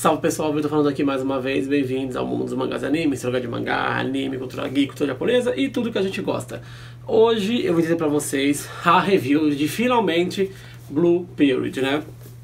Salve pessoal, Vitor falando aqui mais uma vez, bem-vindos ao mundo dos mangás e animes, esse lugar de mangá, anime, cultura geek, cultura japonesa e tudo que a gente gosta. Hoje eu vou dizer pra vocês a review de finalmente Blue Period, né?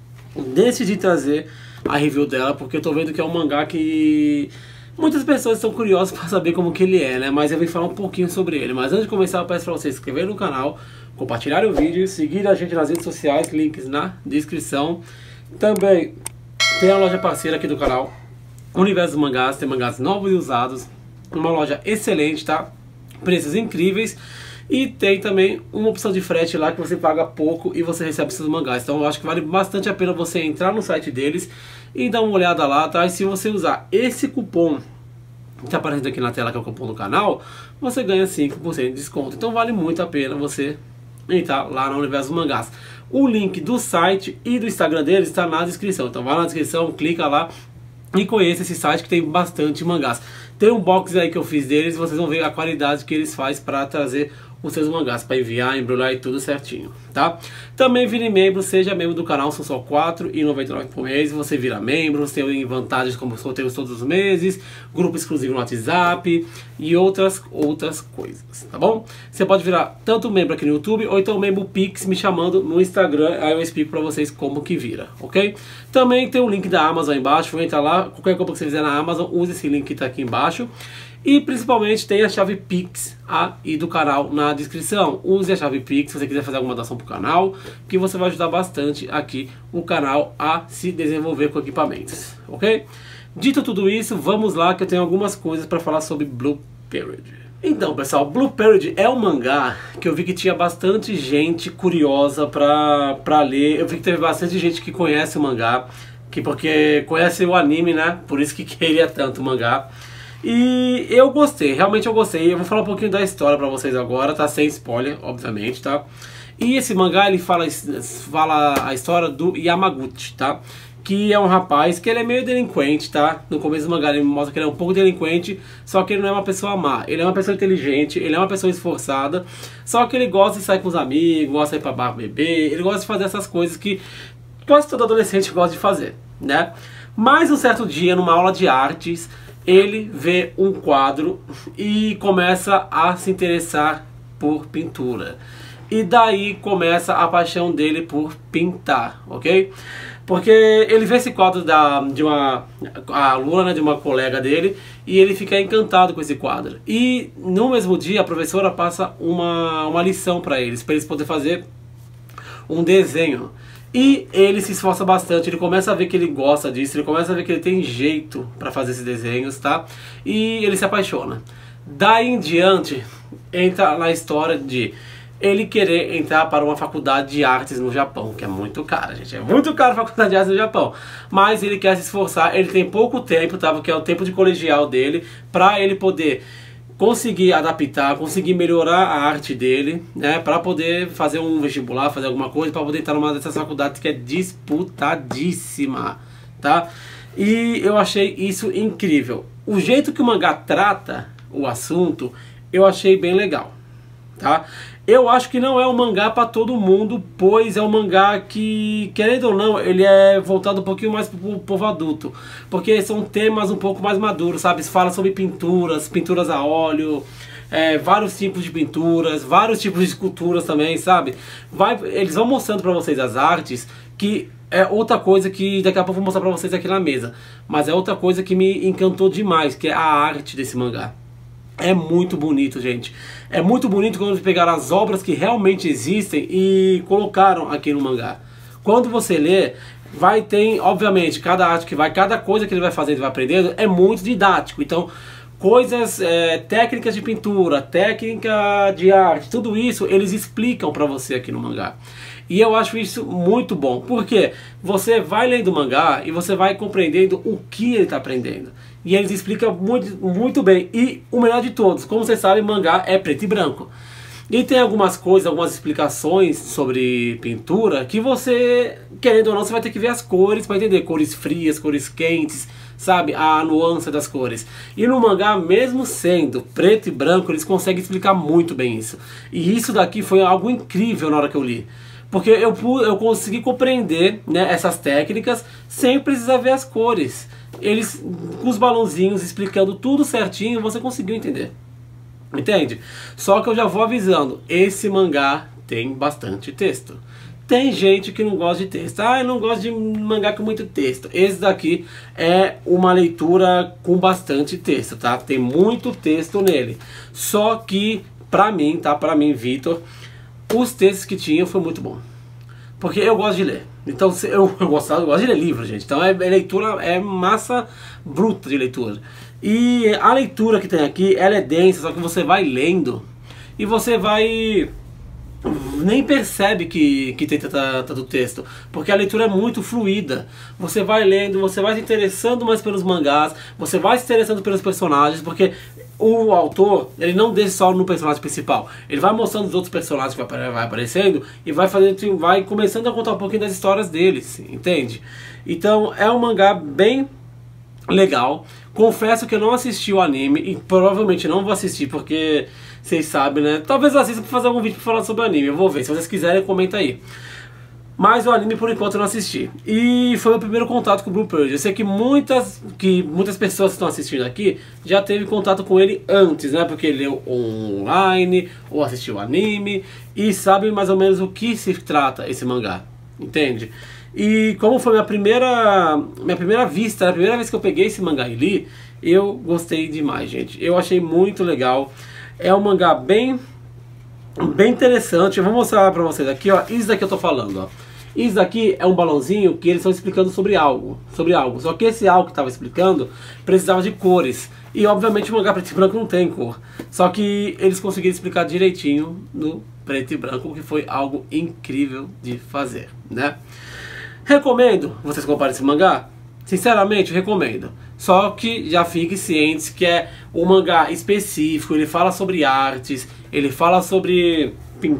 Decidi trazer a review dela porque eu tô vendo que é um mangá que muitas pessoas estão curiosas pra saber como que ele é, né? Mas eu vim falar um pouquinho sobre ele. Mas antes de começar eu peço pra vocês se inscreverem no canal, compartilharem o vídeo, seguir a gente nas redes sociais, links na descrição. Também tem a loja parceira aqui do canal, Universo dos Mangás, tem mangás novos e usados, uma loja excelente, tá? Preços incríveis. E tem também uma opção de frete lá que você paga pouco e você recebe seus mangás. Então eu acho que vale bastante a pena você entrar no site deles e dar uma olhada lá, tá? E se você usar esse cupom que tá aparecendo aqui na tela, que é o cupom do canal, você ganha 5% de desconto. Então vale muito a pena você entrar lá no Universo dos Mangás. O link do site e do Instagram deles está na descrição. Então vai na descrição, clica lá e conheça esse site que tem bastante mangás. Tem um box aí que eu fiz deles e vocês vão ver a qualidade que eles fazem para trazer os seus mangás, para enviar, embrulhar e tudo certinho, tá? Também vire membro, seja membro do canal, são só R$ 4,99 por mês. Você vira membro, você tem vantagens como sorteios todos os meses, grupo exclusivo no WhatsApp e outras coisas, tá bom? Você pode virar tanto membro aqui no YouTube ou então membro Pix me chamando no Instagram, aí eu explico pra vocês como que vira, ok? Também tem o link da Amazon aí embaixo, vou entrar lá, qualquer compra que você fizer na Amazon, use esse link que tá aqui embaixo. E principalmente tem a chave Pix aí do canal na descrição. Use a chave Pix se você quiser fazer alguma doação pro canal, que você vai ajudar bastante aqui o canal a se desenvolver com equipamentos, ok? Dito tudo isso, vamos lá que eu tenho algumas coisas para falar sobre Blue Period. Então pessoal, Blue Period é um mangá que eu vi que tinha bastante gente curiosa pra ler. Eu vi que teve bastante gente que conhece o mangá, porque conhece o anime, né? Por isso que queria tanto o mangá. E eu gostei, realmente eu gostei. Eu vou falar um pouquinho da história pra vocês agora, tá? Sem spoiler, obviamente, tá? E esse mangá, ele fala a história do Yamaguchi, tá? Que é um rapaz que ele é meio delinquente, tá? No começo do mangá ele mostra que ele é um pouco delinquente, só que ele não é uma pessoa má. Ele é uma pessoa inteligente, ele é uma pessoa esforçada, só que ele gosta de sair com os amigos, gosta de ir pra bar beber, ele gosta de fazer essas coisas que quase todo adolescente gosta de fazer, né? Mas um certo dia, numa aula de artes, ele vê um quadro e começa a se interessar por pintura. E daí começa a paixão dele por pintar, ok? Porque ele vê esse quadro de uma aluna, né, de uma colega dele, e ele fica encantado com esse quadro. E no mesmo dia a professora passa uma lição para eles poderem fazer um desenho. E ele se esforça bastante, ele começa a ver que ele gosta disso, ele começa a ver que ele tem jeito para fazer esses desenhos, tá? E ele se apaixona. Daí em diante, entra na história de ele querer entrar para uma faculdade de artes no Japão, que é muito cara, gente, é muito caro a faculdade de artes no Japão. Mas ele quer se esforçar, ele tem pouco tempo, tá? Porque é o tempo de colegial dele, para ele poder conseguir adaptar, conseguir melhorar a arte dele, né, para poder fazer um vestibular, fazer alguma coisa, para poder entrar numa dessas faculdades que é disputadíssima, tá? E eu achei isso incrível. O jeito que o mangá trata o assunto, eu achei bem legal, tá? Eu acho que não é um mangá para todo mundo, pois é um mangá que, querendo ou não, ele é voltado um pouquinho mais pro povo adulto. Porque são temas um pouco mais maduros, sabe? Fala sobre pinturas a óleo, vários tipos de pinturas, vários tipos de esculturas também, sabe? Eles vão mostrando para vocês as artes, que é outra coisa que daqui a pouco eu vou mostrar para vocês aqui na mesa. Mas é outra coisa que me encantou demais, que é a arte desse mangá. É muito bonito, gente. É muito bonito quando eles pegaram as obras que realmente existem e colocaram aqui no mangá. Quando você lê, vai ter, obviamente, cada coisa que ele vai fazendo e vai aprendendo é muito didático. Então, coisas, técnicas de pintura, técnica de arte, tudo isso eles explicam pra você aqui no mangá. E eu acho isso muito bom, porque você vai lendo o mangá e você vai compreendendo o que ele está aprendendo. E eles explicam muito bem. E o melhor de todos, como você sabe, mangá é preto e branco. E tem algumas coisas, algumas explicações sobre pintura que você, querendo ou não, você vai ter que ver as cores para entender. Cores frias, cores quentes, sabe? A nuance das cores. E no mangá, mesmo sendo preto e branco, eles conseguem explicar muito bem isso. E isso daqui foi algo incrível na hora que eu li. Porque eu consegui compreender, né, essas técnicas sem precisar ver as cores. Eles, com os balãozinhos explicando tudo certinho, você conseguiu entender. Entende? Só que eu já vou avisando, esse mangá tem bastante texto. Tem gente que não gosta de texto. Ah, eu não gosto de mangá com muito texto. Esse daqui é uma leitura com bastante texto, tá? Tem muito texto nele. Só que, pra mim, tá? Pra mim, Vitor, os textos que tinha foi muito bom. Porque eu gosto de ler. Então, eu gosto de ler livro, gente. Então, leitura, é massa bruta de leitura. E a leitura que tem aqui, ela é densa, só que você vai lendo e você vai... nem percebe que tem tanto texto, porque a leitura é muito fluida. Você vai lendo, você vai se interessando mais pelos mangás, você vai se interessando pelos personagens, porque o autor, ele não deixa só no personagem principal, ele vai mostrando os outros personagens que vai aparecendo e vai começando a contar um pouquinho das histórias deles, entende? Então é um mangá bem legal. Confesso que eu não assisti o anime e provavelmente não vou assistir porque vocês sabem, né? Talvez eu assista para fazer algum vídeo para falar sobre o anime. Eu vou ver. Se vocês quiserem, comenta aí. Mas o anime por enquanto eu não assisti. E foi o primeiro contato com o Blue Purge. Eu sei que muitas pessoas que estão assistindo aqui já teve contato com ele antes, né? Porque leu online ou assistiu o anime e sabem mais ou menos o que se trata esse mangá. Entende? E como foi minha primeira vista, a primeira vez que eu peguei esse mangá e li, eu gostei demais, gente. Eu achei muito legal. É um mangá bem interessante. Eu vou mostrar pra vocês aqui, ó. Isso daqui eu tô falando, ó. Isso daqui é um balãozinho que eles estão explicando sobre algo. Só que esse algo que estava explicando precisava de cores. E obviamente o mangá preto e branco não tem cor. Só que eles conseguiram explicar direitinho no preto e branco, que foi algo incrível de fazer, né? Recomendo vocês comprarem esse mangá? Sinceramente, recomendo. Só que já fiquem cientes que é um mangá específico, ele fala sobre artes, ele fala sobre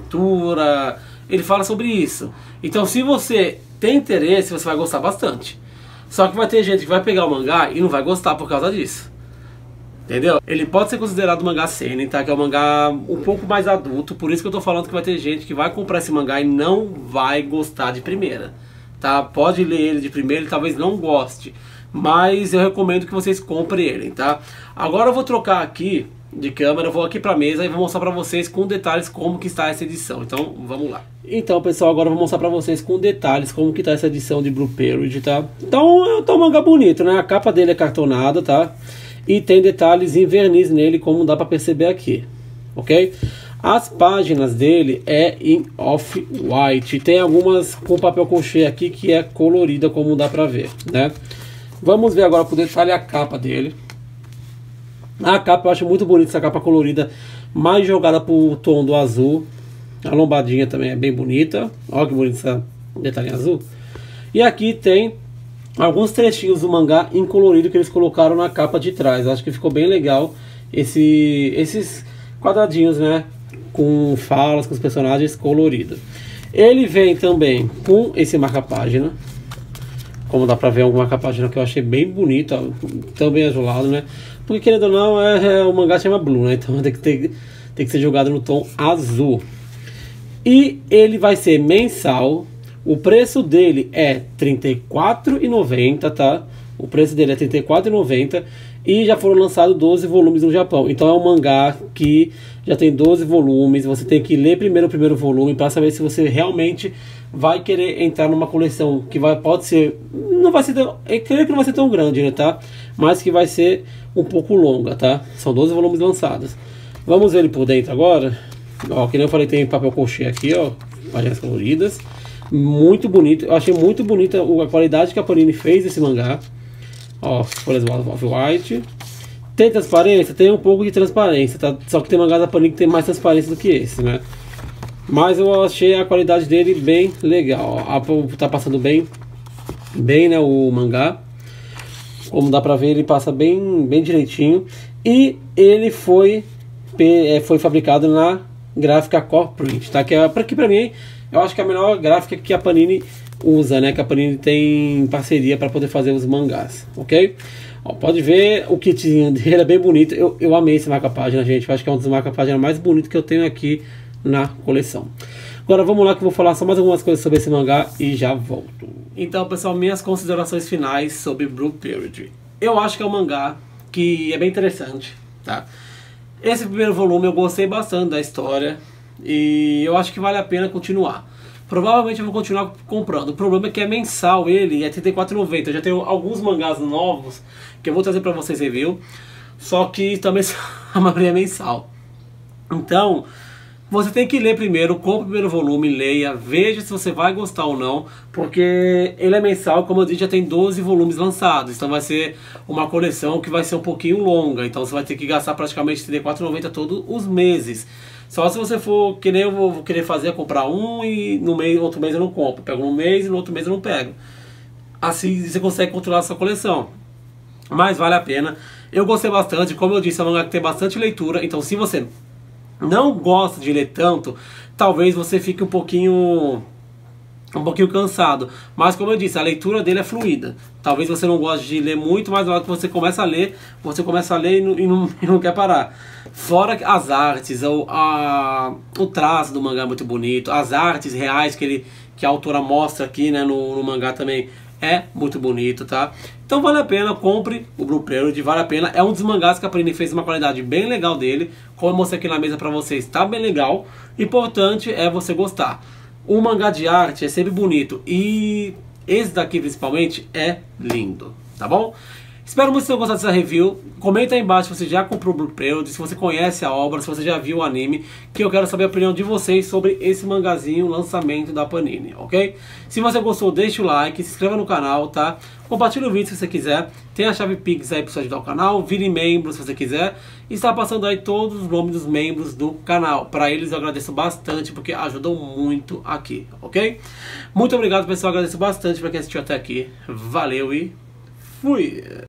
pintura, ele fala sobre isso. Então se você tem interesse, você vai gostar bastante. Só que vai ter gente que vai pegar o mangá e não vai gostar por causa disso. Entendeu? Ele pode ser considerado um mangá seinen, tá? Que é um mangá um pouco mais adulto, por isso que eu tô falando que vai ter gente que vai comprar esse mangá e não vai gostar de primeira. Tá? Pode ler ele de primeira e talvez não goste, mas eu recomendo que vocês comprem ele, tá? Agora eu vou trocar aqui de câmera, eu vou aqui pra mesa e vou mostrar pra vocês com detalhes como que está essa edição. Então vamos lá. Então pessoal, agora eu vou mostrar pra vocês com detalhes como que tá essa edição de Blue Purge, tá? Então tá um mangá bonito, né? A capa dele é cartonada, tá? E tem detalhes em verniz nele, como dá pra perceber aqui, ok? As páginas dele é em off-white. Tem algumas com papel crochê aqui que é colorida, como dá pra ver, né? Vamos ver agora por detalhe a capa dele. A capa eu acho muito bonita, essa capa colorida, mais jogada pro tom do azul. A lombadinha também é bem bonita. Olha que bonito esse detalhe azul. E aqui tem alguns trechinhos do mangá em colorido que eles colocaram na capa de trás. Eu acho que ficou bem legal esses quadradinhos, né? Com falas, com os personagens coloridos. Ele vem também com esse marca-página. Como dá pra ver, um marca-página que eu achei bem bonito, ó, também azulado, né? Porque querendo ou não, o mangá chama Blue, né? Então tem que ser jogado no tom azul. E ele vai ser mensal. O preço dele é R$ 34,90, tá? O preço dele é R$ 34,90. E já foram lançados 12 volumes no Japão. Então é um mangá que já tem 12 volumes. Você tem que ler primeiro o primeiro volume para saber se você realmente vai querer entrar numa coleção que pode ser, não vai ser tão, eu creio que não vai ser tão grande, né, tá? Mas que vai ser um pouco longa, tá? São 12 volumes lançados. Vamos ver ele por dentro agora. Ó, que nem eu falei, tem papel crochê aqui, ó, páginas coloridas. Muito bonito. Eu achei muito bonita a qualidade que a Panini fez desse mangá. Ó, folhas off-white. Tem transparência? Tem um pouco de transparência, tá? Só que tem mangá da Panini que tem mais transparência do que esse, né? Mas eu achei a qualidade dele bem legal. Tá passando bem, né, o mangá. Como dá pra ver, ele passa bem direitinho. E ele foi fabricado na gráfica Core Print, tá? Que pra mim, eu acho que é a melhor gráfica que a Panini usa, né? Que a Panini tem parceria para poder fazer os mangás, ok? Ó, pode ver o kitzinho dele, é bem bonito. Eu amei esse marca-página, gente. Eu acho que é um dos marca-página mais bonitos que eu tenho aqui na coleção. Agora vamos lá que eu vou falar só mais algumas coisas sobre esse mangá e já volto. Então, pessoal, minhas considerações finais sobre Blue Period. Eu acho que é um mangá que é bem interessante, tá? Esse primeiro volume eu gostei bastante da história e eu acho que vale a pena continuar. Provavelmente eu vou continuar comprando. O problema é que é mensal ele e é R$ 34,90. Eu já tenho alguns mangás novos que eu vou trazer pra vocês review, só que também a maioria é mensal. Então, você tem que ler primeiro, compre o primeiro volume, leia, veja se você vai gostar ou não, porque ele é mensal, como eu disse, já tem 12 volumes lançados, então vai ser uma coleção que vai ser um pouquinho longa, então você vai ter que gastar praticamente R$ 34,90 todos os meses. Só se você for, que nem eu vou querer fazer, comprar um e no mês, outro mês eu não compro, pego um mês e no outro mês eu não pego. Assim você consegue controlar a sua coleção, mas vale a pena. Eu gostei bastante, como eu disse, é um mangá que tem bastante leitura, então se você não gosta de ler tanto, talvez você fique um pouquinho cansado, mas como eu disse, a leitura dele é fluida. Talvez você não goste de ler muito, mas na hora que você começa a ler, e não quer parar. Fora as artes, o traço do mangá é muito bonito, as artes reais que a autora mostra aqui, né, no mangá também é muito bonito, tá? Então vale a pena, compre o Blue Period, vale a pena. É um dos mangás que a Panini fez uma qualidade bem legal dele. Como eu mostrei aqui na mesa pra vocês, tá bem legal. Importante é você gostar. O mangá de arte é sempre bonito e esse daqui principalmente é lindo, tá bom? Espero muito que vocês tenham gostado dessa review. Comenta aí embaixo se você já comprou o Blue Period, se você conhece a obra, se você já viu o anime, que eu quero saber a opinião de vocês sobre esse mangazinho, lançamento da Panini, ok? Se você gostou, deixa o like, se inscreva no canal, tá? Compartilha o vídeo se você quiser. Tem a chave Pix aí para você ajudar o canal. Vire membro se você quiser. E está passando aí todos os nomes dos membros do canal. Para eles eu agradeço bastante porque ajudam muito aqui, ok? Muito obrigado, pessoal. Agradeço bastante para quem assistiu até aqui. Valeu e fui!